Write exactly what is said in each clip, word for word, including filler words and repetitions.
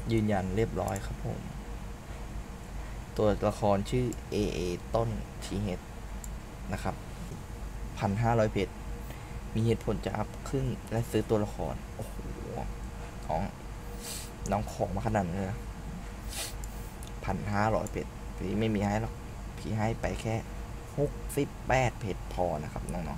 ยืนยันเรียบร้อยครับผมตัวละครชื่อ เอ เอ ต้น ที เอช นะครับ พันห้าร้อย เพชรมีเหตุผลจะอัพขึ้นและซื้อตัวละครโอ้โหน้องน้องของมาขนาดนี้นะพันห้าร้อยเพชรพี่ไม่มีให้หรอกพี่ให้ไปแค่หกสิบแปดเพชรพอนะครับน้อง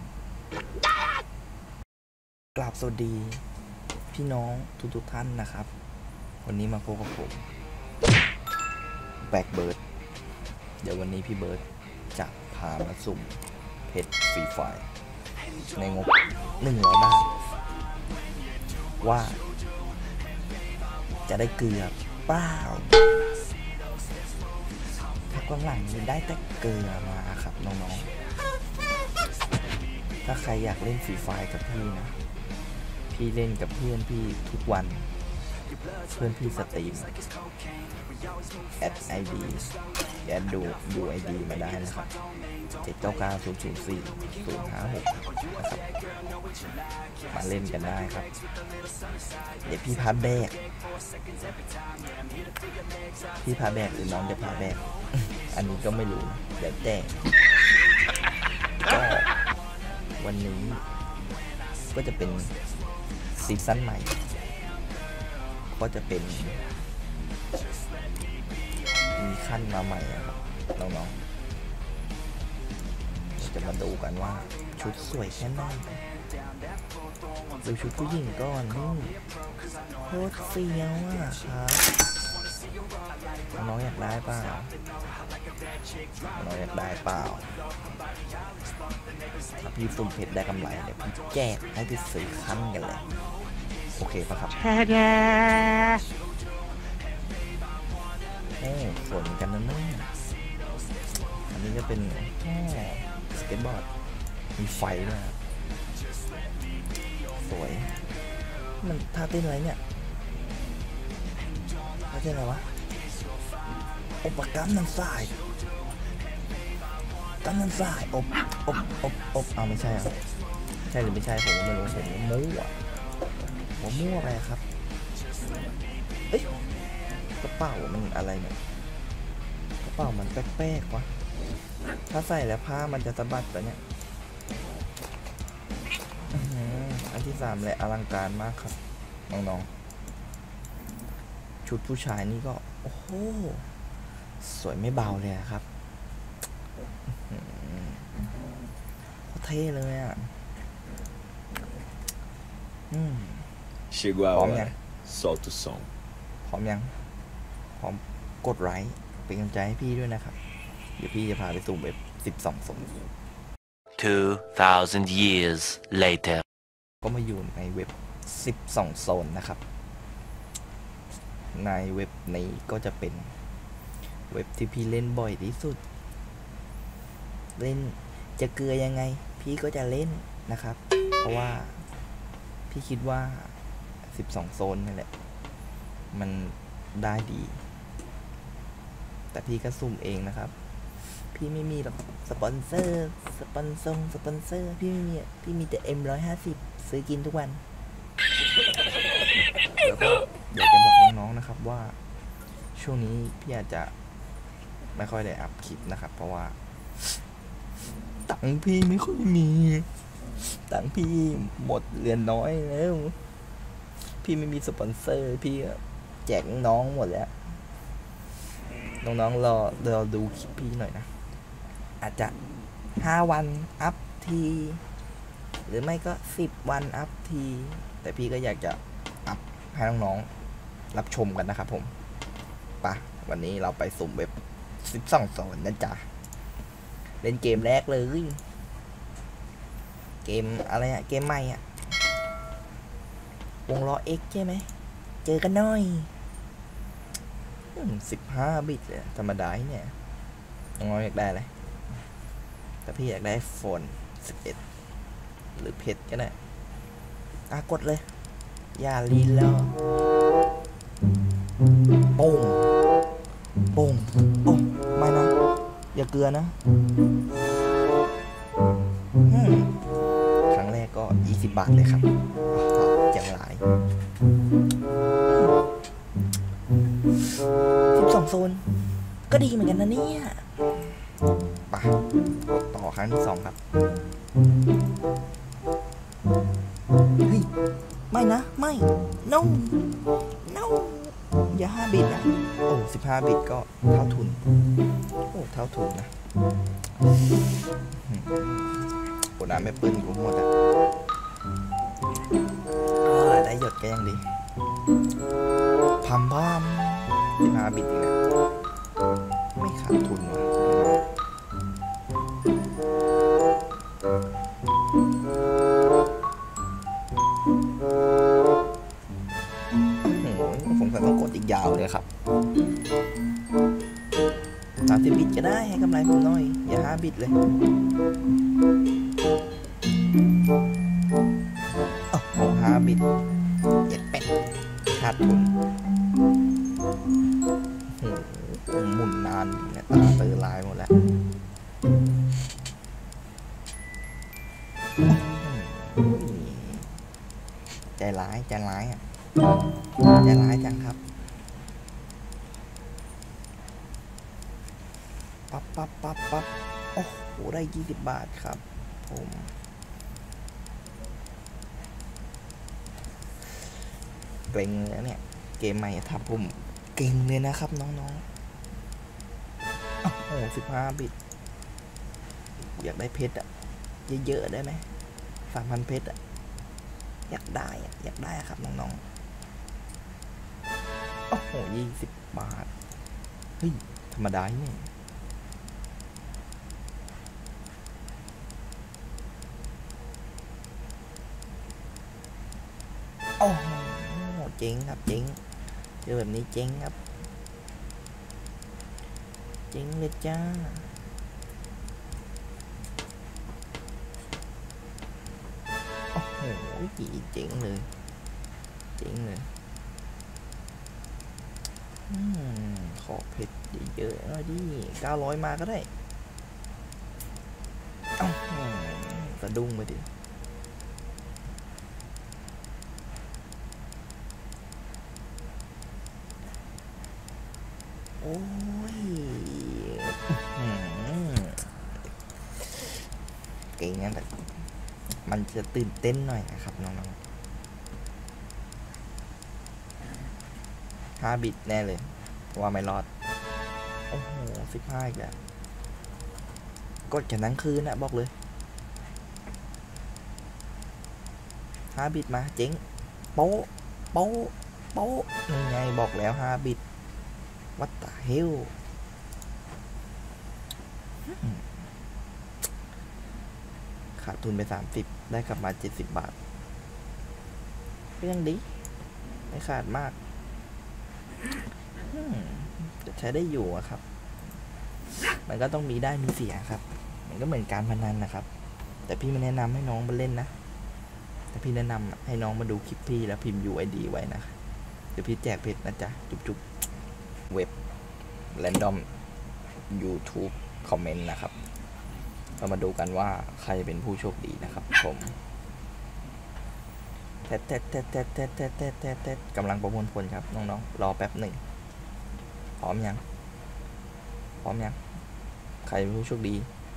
ๆกราบสวัสดีพี่น้องทุกๆท่านนะครับ วันนี้มาพบกับผมแบล็คเบิร์ดเดี๋ยววันนี้พี่เบิร์ดจะพามาสุ่มเพชรฟรีไฟล์ในงบหนึ่งร้อยบาทว่าจะได้เกลือเปล่าถ้ากำลังได้แต่เกลือมาครับน้องๆถ้าใครอยากเล่นฟรีไฟล์กับพี่นะพี่เล่นกับเพื่อนพี่ทุกวันเพื่อนพี่สตรีมแอดไอดีแอดดูดูไอดีมาได้นะครับเจ็ดเก้าเก้าศูนย์ศูนย์สี่ศูนย์ห้าหกนะครับมาเล่นกันได้ครับเดี๋ยวพี่พาแบกพี่พาแบกหรือน้องจะพาแบกอันนี้ก็ไม่รู้นะเดี๋ยวแต่ก็วันนี้ก็จะเป็นซีซั่นใหม่ก็จะเป็นมีขั้นมาใหม่ครับน้องๆจะมาดูกันว่าชุดสวยแค่ไหนดูชุดผู้หญิงก่อนนี่โคตรเฟี้ยวอ่ะครับน้องอยากได้เปล่าน้องอยากได้เปล่าถ้าพี่สุ่มเพชรได้กำไรเดี๋ยวพี่แจกให้ไปซื้อขั้นกันเลยโอเคปะครับโอ้สวยกันนะเนี่ยอันนี้ก็เป็นสเก็ตบอร์ดมีไฟด้วยสวยมันท่าเต้นอะไรเนี่ยท่าเต้นอะไรวะอบปะกัมน้ำสายกัมน้ำสายอบอบอบอบเอาไม่ใช่อ่ะใช่หรือไม่ใช่ผมไม่รู้ผมมั่วผมมั่วไปครับเอ้ยกระเป๋ามันอะไรเนี่ยกระเป๋ามันแปลกๆวะถ้าใส่แล้วผ้ามันจะสะบัดไปเนี่ยอันที่สามเลยอลังการมากครับน้องๆชุดผู้ชายนี่ก็โอ้โหสวยไม่เบาเลยครับเท่เลยอ่ะอืม Chegou a hora. Solta o som. พร้อมยังพร้อมกดไลค์เป็นกำลังใจให้พี่ด้วยนะครับเดี๋ยวพี่จะพาไปสู่เว็บสิบสองโซน two thousand years later ก็มาอยู่ในเว็บสิบสองโซนนะครับในเว็บนี้ก็จะเป็นเว็บที่พี่เล่นบ่อยที่สุดเล่นจะเกลือยังไงพี่ก็จะเล่นนะครับเพราะว่าพี่คิดว่าสิบสองโซนนั่นแหละมันได้ดีแต่พี่ก็ซุ่มเองนะครับพี่ไม่มีหรอกสปอนเซอร์สปอนเซอร์สปอนเซอร์พี่ไม่มีพี่มีแต่ เอ็ม หนึ่งร้อยห้าสิบ ซื้อกินทุกวันแล้วก็อยากจะบอกน้องๆนะครับว่าช่วงนี้พี่อาจจะไม่ค่อยได้อัพคลิปนะครับเพราะว่าตังค์พี่ไม่ค่อยมีตังค์พี่หมดเหลือน้อยแล้วพี่ไม่มีสปอนเซอร์พี่แจกน้องหมดแล้วน้องๆรอรอดูคลิปพี่หน่อยนะอาจจะห้าวันอัพทีหรือไม่ก็สิบวันอัพทีแต่พี่ก็อยากจะอัพให้น้องๆรับชมกันนะครับผมปะวันนี้เราไปสุ่มเว็บสิบสองโซนนะจ๊ะเล่นเกมแรกเลยเกมอะไรอะเกมใหม่อะวงล้อ X ใช่ไหมเจอกันหน่อยสิบห้าบิตเลยธรรมดาเนี่ยน้องๆอยากได้อะไรแต่พี่อยากได้โฟนสิบเอ็ดหรือเพชรก็ได้อ่ะกดเลยอย่าลีลาโป่งโป่งโอ้ไม่นะอย่าเกลือนะครั้งแรกก็ยี่สิบบาทเลยครับจังหลายโซนก็ดีเหมือนกันนะเนี่ยไปกดต่อครั้งที่สองครับเฮ้ยไม่นะไม่ no no อย่าห้าบิตนะโอ้สิบห้าบิตก็เท่าทุนโอ้เท่าทุนนะโอ้น้ำไม่ปืนกูหมดอ่ะได้หยดก็ยังดีพัมพัมสิบห้าบิตอีกนะไม่ขาดทุนว่ะผมก็ต้องกดอีกยาวเลยครับสามสิบบิตก็ได้ให้กำไรผมหน่อยอย่าห้าบิตเลยโอ้โหห้าบิตเจ็ดเป็ดขาดทุนหมุนนานเนี่ยตาเตอลายหมดแล้วใจร้ายใจร้ายอ่ะใจร้ายจังครับปั๊บปั๊บปั๊บปั๊บโอ้โหได้ยี่สิบบาทครับผมเกรงแล้วเนี่ยเกมใหม่ทำผมเก่งเลยนะครับน้องๆโอ้โหสิบห้าบิตอยากได้เพชรอ่ะเยอะๆได้ไหมสามพันเพชรอ่ะอยากได้อ่ะอยากได้ครับน้องๆโอ้โหยี่สิบบาทเฮ้ยธรรมดาเนี่ยโอ้โหเจ๋งครับเจ๋งเจอแบบนี้เจ๋งครับเจ๋งเลยจ้าโอ้โหเจ๋งเลยเจ๋งเลยอืมขอเพชรเยอะๆหน่อยดิเก้าร้อยมาก็ได้เอ้าสะดุ้งไปดิโอ้ยเก่งงั้นแต่มันจะตื่นเต้นหน่อยนะครับน้องๆห้าบิตแน่เลยว่าไม่รอดโอ้โหสิบห้าอีกแล้วกดกันทั้งคืนนะบอกเลยห้าบิตมาเจ๊งโป๊ะโป๊ะโป๊ะยังไงบอกแล้วห้าบิตWhat the hell ขาดทุนไปสามสิบได้กลับมาเจ็ดสิบบาทก็ยังดีไม่ขาดมากจะใช้ได้อยู่อะครับมันก็ต้องมีได้มีเสียครับมันก็เหมือนการพนันนะครับแต่พี่ไม่แนะนำให้น้องมาเล่นนะแต่พี่แนะนำให้น้องมาดูคลิปพี่แล้วพิมพ์ ยู ไอ ดี ไว้นะเดี๋ยวพี่แจกเพชรนะจ๊ะจุ๊บๆเว็บ Random YouTube คอมเมนต์นะครับเรามาดูกันว่าใครเป็นผู้โชคดีนะครับผมแทดแทดแทดแทดแทดแทดแทดแทดแทดกำลังประมวลผลครับน้องๆรอแป๊บหนึ่งพร้อมยังพร้อมยังใครเป็นผู้โชคดี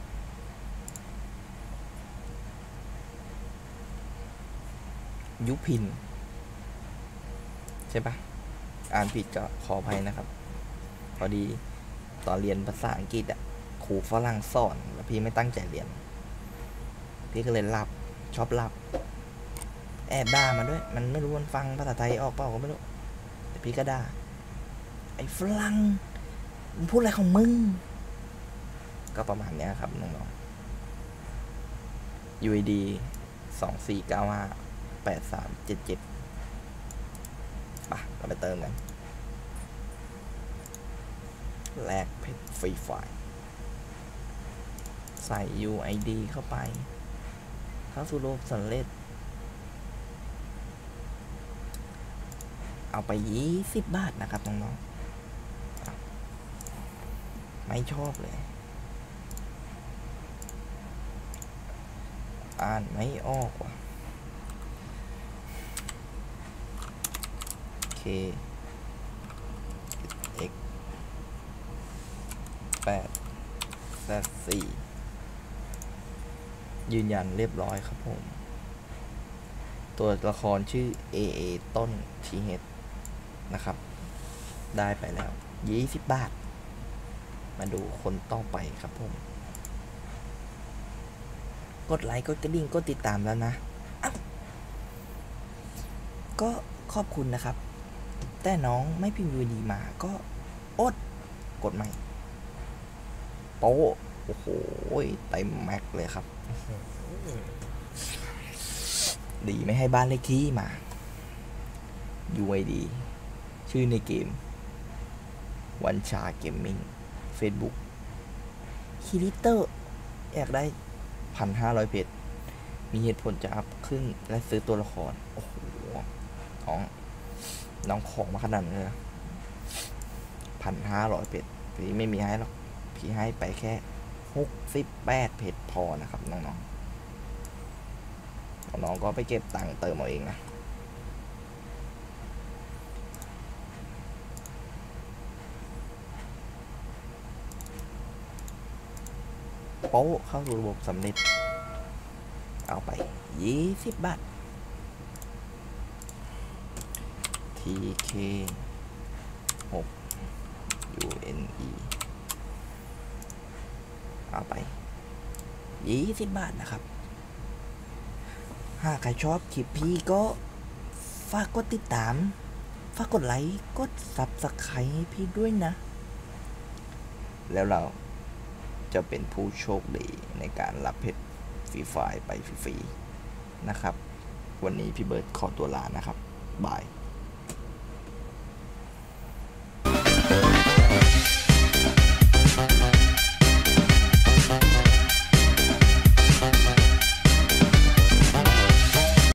ยุพินใช่ปะอ่านผิดก็ขออภัยนะครับพอดีตอนเรียนภาษาอังกฤษอ่ะครูฝรั่งสอนแล้วพี่ไม่ตั้งใจเรียนพี่ก็เลยหลับชอบหลับแอบด่ามันด้วยมันไม่รู้มันฟังภาษาไทยออกเปล่าก็ไม่รู้แต่พี่ก็ด่าไอ้ฝรั่งมึงพูดอะไรของมึงก็ประมาณนี้ครับน้องๆ ยู ไอ ดี สองสี่เก้าห้าแปดสามเจ็ดเจ็ดป่ะเราไปเติมกันแลกเพชรฟรีไฟล์ใส่ ยู ไอ ดี เข้าไปเข้าสู่โลกสำเร็จเอาไปยี่สิบบาทนะครับน้องๆไม่ชอบเลยอ่านไม่ออกว่ะK X แปดแซดสี่ยืนยันเรียบร้อยครับผมตัวละครชื่อ เอ เอ ต้น ที เอช นะครับได้ไปแล้วยี่สิบบาทมาดูคนต่อไปครับผมกดไลค์กดกระดิ่งกดติดตามแล้วนะก็ขอบคุณนะครับแต่น้องไม่พิมพ์ยูดีมาก็อดกดใหม่โป๊ะโอ้โหเต็มแม็กเลยครับดีไม่ให้บ้านเลขที่มา ยู ไอ ดี ชื่อในเกมวันชาเกมมิ่ง Facebook คิริเตอร์อยากได้ พันห้าร้อย เพชรมีเหตุผลจะอัพขึ้นและซื้อตัวละครโอ้โหน้องน้องของมาขนาดนี้เลย พันห้าร้อย เพชรพี่ไม่มีให้หรอกพี่ให้ไปแค่หกสิบแปดเพชรพอนะครับน้องๆน้องๆก็ไปเก็บตังค์เติมเอาเองนะโป๊ะเข้าสู่ระบบสำเร็จเอาไปยี่สิบบาท ที เค หก ยู เอ็น อี เอาไปยี่สิบบาทนะครับหากใครชอบคลิปพี่ก็ฝากกดติดตามฝากกดไลค์กด ซับสไครบ์ ให้พี่ด้วยนะแล้วเราจะเป็นผู้โชคดีในการรับเพชรฟรีไฟล์ไปฟรีๆนะครับวันนี้พี่เบิร์ดขอตัวลานะครับบาย